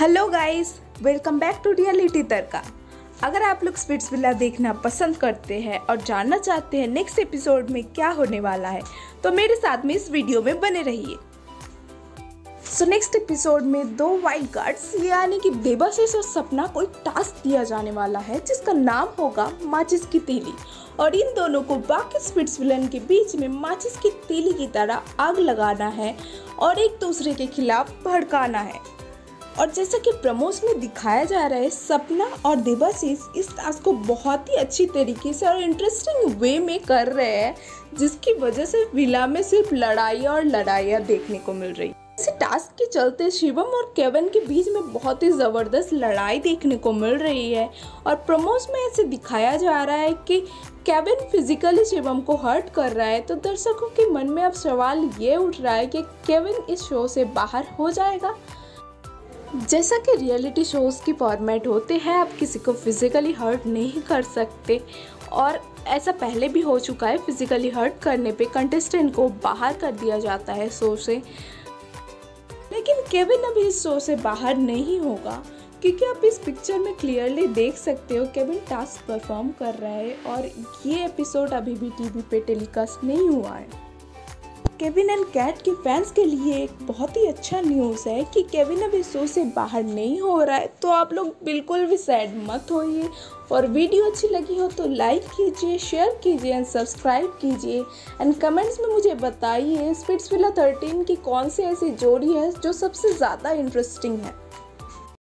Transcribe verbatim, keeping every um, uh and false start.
Hello guys, welcome back to reality Tadka. अगर आप लोग स्पिट्सविला देखना पसंद करते हैं और जानना चाहते हैं नेक्स्ट एपिसोड में क्या होने वाला है, तो मेरे साथ में इस वीडियो में बने रहिए। सो नेक्स्ट एपिसोड में दो वाइल्ड कार्ड्स यानी कि देवाशीष और सपना को एक टास्क दिया जाने वाला है जिसका नाम होगा माचिस की तीली, और इन दोनों को बाकी स्पिट्सविलन के बीच में माचिस की तीली की तरह आग लगाना है और एक दूसरे के खिलाफ भड़काना है। और जैसा कि प्रमोस में दिखाया जा रहा है, सपना और देवाशीष इस टास्क को बहुत ही अच्छी तरीके से और इंटरेस्टिंग वे में कर रहे हैं, जिसकी वजह से विला में सिर्फ लड़ाई और लड़ाइयाँ देखने को मिल रही है। इस टास्क के चलते शिवम और केविन के बीच में बहुत ही ज़बरदस्त लड़ाई देखने को मिल रही है। और प्रमोस में ऐसे दिखाया जा रहा है कि केविन फिजिकली शिवम को हर्ट कर रहा है, तो दर्शकों के मन में अब सवाल ये उठ रहा है कि केविन इस शो से बाहर हो जाएगा। जैसा कि रियलिटी शोज़ की फॉर्मेट होते हैं, आप किसी को फिज़िकली हर्ट नहीं कर सकते, और ऐसा पहले भी हो चुका है। फिज़िकली हर्ट करने पे कंटेस्टेंट को बाहर कर दिया जाता है शो से, लेकिन केविन अभी इस शो से बाहर नहीं होगा, क्योंकि आप इस पिक्चर में क्लियरली देख सकते हो केविन टास्क परफॉर्म कर रहा है और ये एपिसोड अभी भी टीवी पे टेलीकास्ट नहीं हुआ है। केविन एंड कैट के फैंस के लिए एक बहुत ही अच्छा न्यूज़ है कि केविन अभी शो से बाहर नहीं हो रहा है, तो आप लोग बिल्कुल भी सैड मत होइए। और वीडियो अच्छी लगी हो तो लाइक कीजिए, शेयर कीजिए एंड सब्सक्राइब कीजिए, एंड कमेंट्स में मुझे बताइए स्पिट्सविला थर्टीन की कौन सी ऐसी जोड़ी है जो सबसे ज़्यादा इंटरेस्टिंग है।